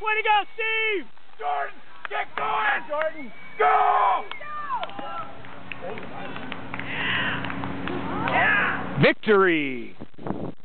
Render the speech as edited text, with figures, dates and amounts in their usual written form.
Way to go, Steve! Jordan, get going! Jordan, go! Victory!